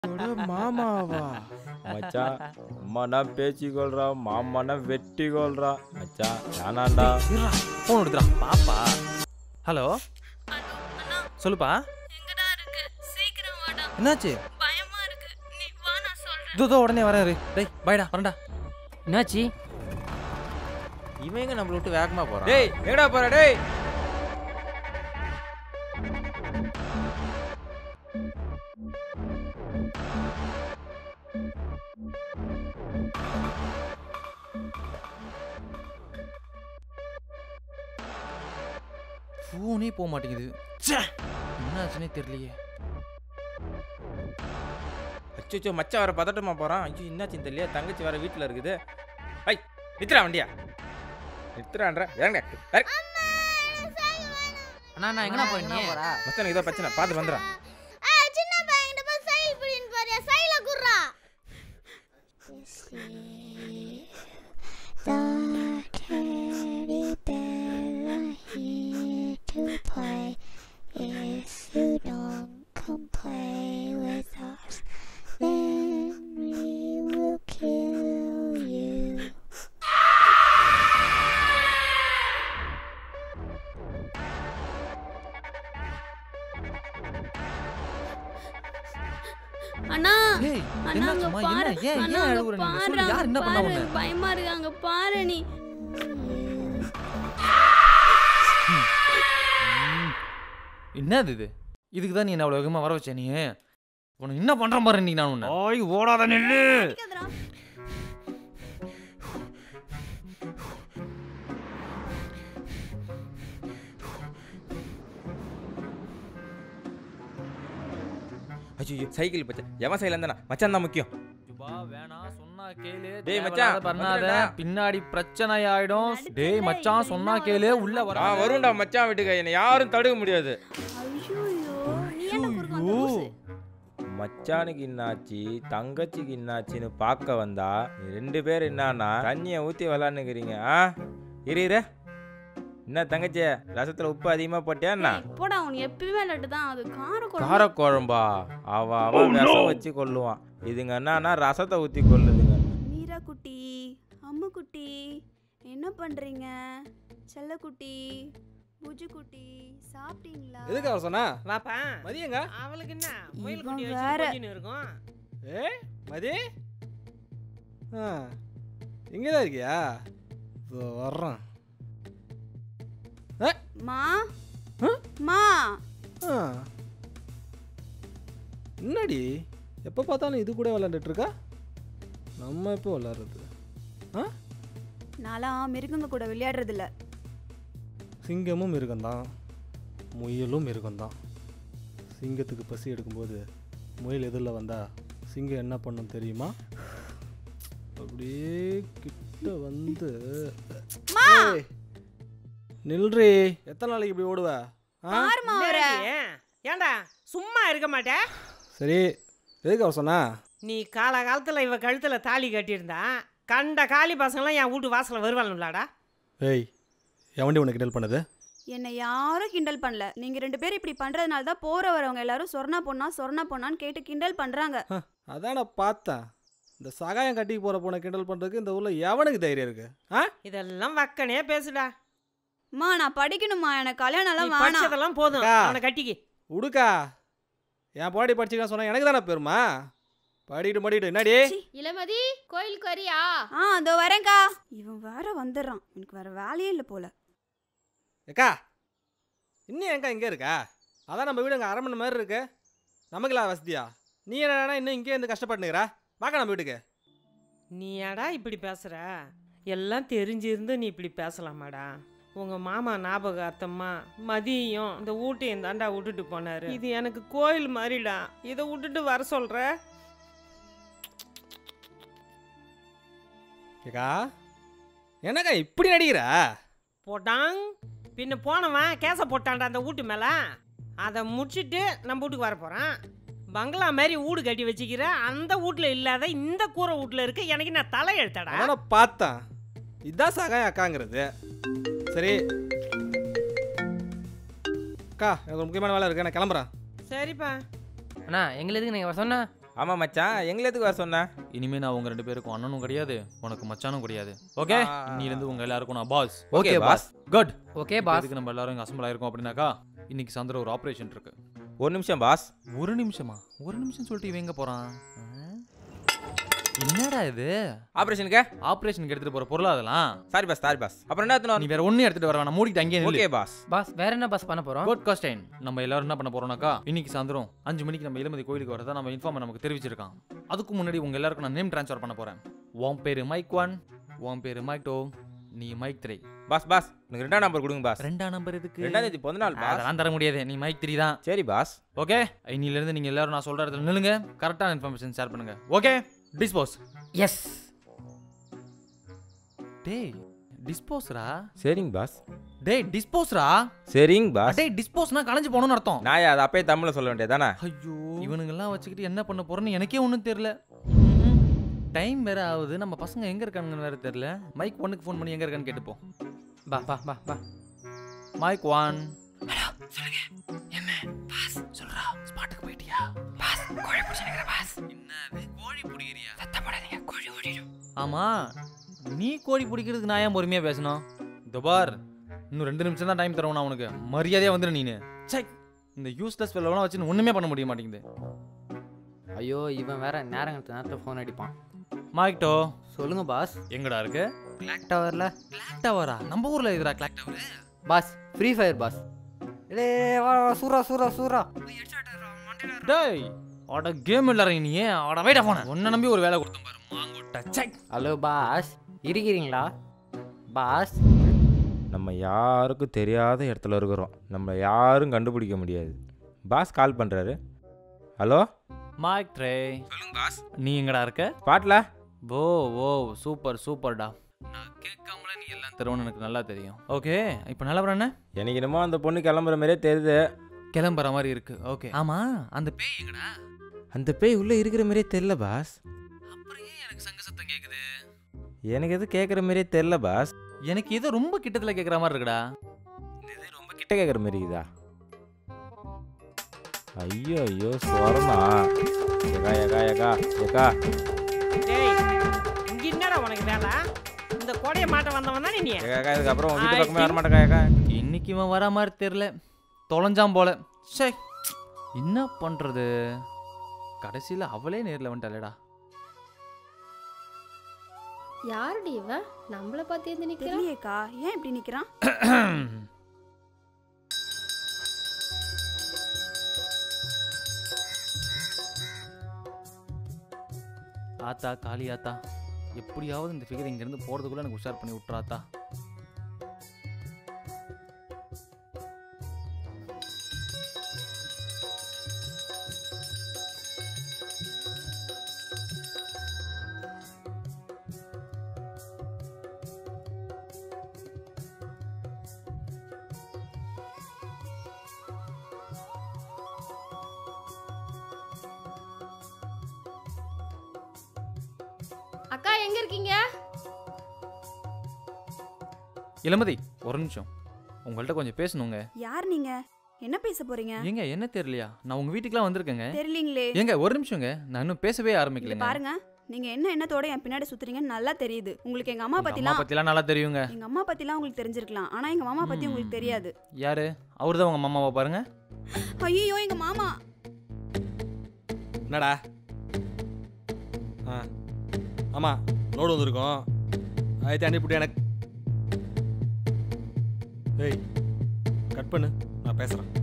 மாமாவா மச்சான் அம்மானா பேச்சிக்கொள்றா மாமானா வெட்டிக்கொள்றா மச்சான் நானாண்டா ஃபோன் எடுத்துறா பாப்பா. ஹலோ சொல்லுப்பா. என்னாச்சு? இதோ உடனே வரேன். டேய் பாய்டா வரேன்டா. என்னாச்சு? இவன் எங்க நம்மள விட்டு வேகமா போறான்? டேய் எங்கடா போற டேய்? ஃபோனே போக மாட்டேங்குது. என்னாச்சுன்னே தெரியலையே. அச்சோ மச்சான் வர பதட்டமா போறான். ஐயோ என்னாச்சுன்னு தெரியல. தங்கச்சி வர வீட்டுல இருக்குது. ஐ நித்ரா வண்டியா நித்ரான்ற ஏங்க அண்ணா நான் எங்கடா போறீங்க? மச்சான் ஏதோ பிரச்சனை பார்த்து வந்துடுறேன். சின்ன பையன் போய் சைல் புடின்னு போறியா? சைல குர்ரா. If you don't come play with us, then we will kill you. அண்ணா ஏய் அண்ணா என்னாச்சுமா? என்ன ஏன் அழுகுற நீ? சொல்லு யார் என்ன பண்ணா உன்னை? பயமா இருக்கு அங்க பாரு நீ. என்னது இது? இதுக்கு தான் நீ என்ன அவ்வளோ வேகமாக வர வச்ச? நீ உனக்கு என்ன பண்ணுற மாதிரி நீ நான் உன்னை ஓய் ஓடாத நெல்லு. ஐயோ சைக்கிள் பச்சை எவன் சைக்கிள் இருந்தா மச்சான் தான் முக்கியம். வேணாம் சொன்னா கேளு. டேய் மச்சான் பண்ணாத, பின்னாடி பிரச்சனை ஆயிடும். டேய் மச்சான் சொன்னா கேளு. உள்ள வர வரும்டா மச்சான் வீட்டுக்கு. என்ன யாரும் தடுக்க முடியாது. மச்சானுக்கு என்னாச்சு தங்கச்சிக்கு என்னாச்சுன்னு பார்க்க வந்தா ரெண்டு பேர் என்னன்னா தண்ணியை ஊற்றி விளாண்டுக்கிறீங்க. இரு என்ன தங்கச்சி ரசத்துல உப்பு அதிகமா போட்டியா என்ன? போடா உன் எப்பவுமே லட்டு தான். அது காரக்குழம்பா? அவன் விஷம் வச்சு கொல்லுவான். இதுங்க என்னன்னா ரசத்தை ஊற்றி கொல்லுதுங்க. மீரா குட்டி, அம்மு குட்டி, என்ன பண்றீங்க? செல்ல குட்டி, புஜு குட்டி, சாப்பிட்டீங்களா? எதுக்கு அவர் சொன்னா? வாப்பா மதியங்க அவளுக்கு என்ன இவன் முயல் குட்டி வேற. வச்சு கொஞ்சின்னு இருக்கும். மதி இங்கதான் இருக்கியா? வர்றேன். மா மா என்னடி எப்போ பார்த்தாலும் இது கூட விளையாண்டுட்டு இருக்கா? நம்ம எப்போ விளையாடுறது? நான்லாம் மிருகங்க கூட விளையாடுறது இல்ல. சிங்கமும் மிருகம்தான், முயலும் மிருகம்தான். சிங்கத்துக்கு பசி எடுக்கும்போது முயல் எதிரில் வந்தா சிங்கம் என்ன பண்ணும் தெரியுமா? அப்படியே கிட்ட வந்து நில்றி. எத்தனை நாளைக்கு இப்படி ஓடுவ? பாருமா அவரை. ஏன்டா சும்மா இருக்க மாட்டே? சரி எதுக்கு அவர் சொன்னா? நீ காலகாலத்தில் இவ கழுத்தில் தாலி கட்டியிருந்தா கண்ட காலி பசங்களாம் என் வீட்டு வாசலில் வருவாளுங்களாடா? ஏய் எவன்டி உனக்கு கிண்டல் பண்ணது? என்னை யாரும் கிண்டல் பண்ணல. நீங்க ரெண்டு பேரும் இப்படி பண்றதுனால தான் போற வரவங்க எல்லாரும் சொர்ணா பொண்ணான்னு கேட்டு கிண்டல் பண்றாங்க. அதான் நான் பார்த்தேன். இந்த சகாயம் கட்டிக்கு போகிற பொண்ணை கிண்டல் பண்ணுறதுக்கு இந்த ஊரில் எவனுக்கு தைரியம் இருக்கு? இதெல்லாம் வக்கனே பேசுடா. மா நான் படிக்கணுமா, எனக்கு கல்யாணம் எல்லாம் வேணாம். படிச்சதெல்லாம் போதும், அவனை கட்டிக்கு. உடுக்கா என் பாடி படிச்சுக்கலாம் சொன்னா எனக்கு தானே பெருமா? படிட்டு என்னடி? இளமதி கோயிலுக்கு வரியா? அதோ வரேன்க்கா. இவன் வேற வந்துடுறான். எனக்கு வேற வேலையே இல்லை போல. ஏக்கா இன்னும் எங்க இங்கே இருக்கா? அதான் நம்ம வீடு அங்கே அரண்மனை மாதிரி இருக்கு. நமக்குலாம் வசதியா? நீ என்னடா இன்னும் இங்கே இருந்து கஷ்டப்பட்டுக்கிறா? வாக்கா நம்ம வீட்டுக்கு. நீ ஏடா இப்படி பேசுற? எல்லாம் தெரிஞ்சிருந்து நீ இப்படி பேசலாமாடா? உங்க மாமா ஞாபகார்த்தமா மதியம் இந்த ஊட்டையும் தாண்டா விட்டுட்டு போனாரு. இது எனக்கு கோயில் மாதிரிடா. இதை விட்டுட்டு வர சொல்ற? ஏக்கா என்னக்கா இப்படி நடிக்கிற? போட்டாங் பின்ன போனவன் கேச போட்டான்டா அந்த வீட்டு மேல. அதை முடிச்சுட்டு நம்ம வீட்டுக்கு வர போறான். பங்களா மாதிரி வீடு கட்டி வச்சுக்கிற அந்த வீட்டில் இல்லாத இந்த கூரை வீட்டில் இருக்க. எனக்கு நான் தலை எழுத்தடா. நான் பார்த்தேன். இதான் சகாயம் அக்காங்கிறது. சரி அக்கா எனக்கு ஒரு முக்கியமான வேலை இருக்கு, நான் கிளம்புறேன். சரிப்பா. அண்ணா எங்களை எதுக்கு நீங்கள் சொன்னா? ஆமா மச்சான், எங்களை எதுக்கு வர சொன்ன? இனிமே நான் உங்க 2 பேருக்கும் அண்ணனும் கிடையாது, உனக்கு மச்சானும் கிடையாது. ஓகே, இன்னிலிருந்து உங்க எல்லாருக்கும் நான் boss. Okay boss. Good. Okay boss. இதுக்கு நம்ம எல்லாரும் இங்க அசம்பிள் ஆயிருக்கோம் அப்படின்னாக்கா இன்னைக்கு சாயந்தரம் ஒரு ஆபரேஷன் இருக்கு. ஒரு நிமிஷம் பாஸ். ஒரு நிமிஷமா? ஒரு நிமிஷம் சொல்லிட்டு இவன் எங்க போறான்? என்னடா இது? ஆபரேஷனுக்கு ஆபரேஷனுக்கு எடுத்துட்டு போற பொருளா அதெல்லாம்? Sorry boss, sorry boss. அப்புறம் என்ன எடுத்துன்னு நீ வேற ஒண்ணு எடுத்துட்டு வர வேணாம், மூடிட்டு அங்கேயே நில்லு. Okay pass. பாஸ் வேற என்ன பாஸ் பண்ண போறோம்? Good question. நம்ம எல்லாரும் என்ன பண்ண போறோம்னாக்கா இன்னைக்கு சாயந்தரம் 5 மணிக்கு நம்ம இளமதி கோயிலுக்கு வரதா நம்ம இன்ஃபார்மர் நமக்கு தெரிவிச்சிருக்கான். அதுக்கு முன்னாடி உங்க எல்லாருக்கும் நான் நேம் ட்ரான்ஸ்ஃபர் பண்ண போறேன். உன் பேரு மைக் 1, உன் பேரு மைக் 2, நீ மைக் 3. பாஸ் பாஸ், எனக்கு 2ஆம் நம்பர் கொடுங்க பாஸ். 2ஆம் நம்பர் எதுக்கு? 2ஆம் தேதி பிறந்த நாள் பாஸ். அதெல்லாம் தர முடியாது, நீ மைக் 3 தான். சரி பாஸ். ஓகே, இன்னில இருந்து நீங்க எல்லாரும் நான் சொல்ற இடத்துல நில்லுங்க, கரெக்டான இன்ஃபர்மேஷன் ஷேர் பண்ணுங்க. Okay, dispose. எஸ். டேய் டிஸ்போஸ்ரா. சரிங்க பாஸ். டேய் டிஸ்போஸ்ரா. சரிங்க பாஸ். டேய் டிஸ்போஸ்னா கலஞ்சு போகணும்னு அர்த்தம். நான் அதை அப்பயே தமிழ்ல சொல்ல வேண்டியதானே? ஐயோ, இவனுங்கெல்லாம் வச்சுக்கிட்டு என்ன பண்ண போறேன்னு எனக்கே ஒன்றும் தெரியல. டைம் வேற ஆகுது, நம்ம பசங்க எங்க இருக்காங்கன்னு வேற தெரியல. மைக் 1க்கு ஃபோன் பண்ணி எங்க இருக்கான்னு கேட்டுப்போம். பா பா பா பா. மைக் 1. ஹலோ, சொல்லுங்க. என்ன பாஸ் சொல்றா? ஸ்பாட்டுக்கு போயிட்டியா? பாஸ் கோழி பிடிச்சிருக்கிற பாஸ். என்னது கோழி பிடிக்கிறியா? சத்தம் போடாதீங்க, கோழி ஓடிடும். ஆமா, நீ கோழி பிடிக்கிறதுக்கு நான் ஏன் பொறுமையா பேசணும்? துபார், இன்னும் 2 நிமிஷம் தான் டைம் தருவேன் உனக்கு. மரியாதையா வந்துடு நீனு. சை, இந்த யூஸ்லெஸ் ஃபெல்லோலாம் வச்சு ஒண்ணுமே பண்ண முடிய மாட்டேங்குது. ஐயோ, இவன் வேற நேரத்துல ஃபோன் அடிப்பான். மைக் 2. சொல்லுங்க பாஸ். எங்கடா இருக்கு? கிளாக் டவர்ல. கிளாக் டவரா? நம்ம ஊர்ல இருக்குடா clock tower. Boss free fire boss. டேய் வா சூரா சூரா சூரா. டேய் அட கேம் விளையாடுறீங்க நீ? அட வைடா போன. உன்னை நம்பி ஒரு வேலை கொடுத்தேன் பாரு மாங்கோட்ட. சை. ஹலோ பாஸ், இருக்கிறீங்களா பாஸ்? நம்ம யாருக்கும் தெரியாத இடத்துல இருக்கிறோம், நம்ம யாரும் கண்டுபிடிக்க முடியாது. பாஸ் கால் பண்ணுறாரு. Hello mike 3. சொல்லுங்க பாஸ். நீ எங்கடா இருக்க? பாட்டில். ஓ ஓ, சூப்பர் சூப்பர்டா. நான் கேட்காமல நீ எல்லாம் தருவோன்னு எனக்கு நல்லா தெரியும். ஓகே, இப்போ நல்லவரா என்ன? எனக்கு என்னமோ அந்த பொண்ணு கிளம்புற மாதிரியே தெரியுது. கிளம்புற மாதிரி இருக்கு. ஓகே, ஆமா அந்த பேய் எங்கடா? அந்த பேய் உள்ளே இருக்கிற மாதிரியே தெரில பாஸ். அப்புறம் ஏன் எனக்கு சங்க சத்தம் கேக்குது? எனக்கு எதுவும் கேட்குற மாதிரியே தெரில பாஸ். எனக்கு ஏதோ ரொம்ப கிட்டத்துல கேட்குற மாதிரி இருக்குடா. இது ரொம்ப கிட்ட கேட்குற மாதிரி இருக்குதா? ஐயோ ஐயோ, சொரணா. ஏகா ஏகா ஏகா ஏகா. டேய், இங்க என்னடா உனக்கு வேலை? இந்த கோடைய மாட்ட வந்தவன் தானே நீ? ஏகா, இதுக்கப்புறம் வீட்டு பக்கமே வர மாட்டேக்கா ஏகா. இன்னைக்கு இவன் வர மாதிரி தெரியல, தொலைஞ்சான் போல. சே, என்ன பண்றது? கடைசியில் அவளே நேரில் வந்துட்டாளேடா. யாருடி இவன்? நம்மள பார்த்து எந்த நிக்கிறா? தெரியலையேக்கா, ஏன் இப்படி நிக்கிறான்? ஆத்தா காளி ஆத்தா, எப்படியாவது இந்த ஃபிகர் இங்கேருந்து போகிறதுக்குள்ளே எனக்கு உஷார் பண்ணி விட்றாத்தா. அக்கா எங்க இருக்கீங்க? இளமதி, ஒரு நிமிஷம், உங்கள்கிட்ட கொஞ்சம் பேசணுங்க. யார் நீங்க? என்ன பேச போறீங்க? ஏங்க என்ன தெரியலையா? நான் உங்க வீட்டுக்குலாம் வந்திருக்கேங்க. தெரியலீங்களே. ஏங்க ஒரு நிமிஷங்க, நான் இன்னும் பேசவே இங்க ஆரம்பிக்கலங்க. பாருங்க, நீங்க என்ன எண்ணத்தோட என் பின்னாடி சுத்துறீங்கன்னு நல்லா தெரியுது. உங்களுக்கு எங்க அம்மா உங்க அம்மா பத்திலாம் பத்திலாம் நல்லா தெரியுங்க. எங்க அம்மா பத்திலாம் உங்களுக்கு தெரிஞ்சிருக்கலாம், ஆனா எங்க மாமா பத்தி உங்களுக்கு தெரியாது. யாரு? அவர்தான் உங்க மாமாவை பாருங்க. ஐயோ, எங்க மாமா. என்னடா? ஆமாம், லோடு வந்திருக்கோம். ஆயிரத்தி அனுப்பிவிட்டு எனக்கு. ஏய், கட் பண்ணு, நான் பேசுகிறேன்.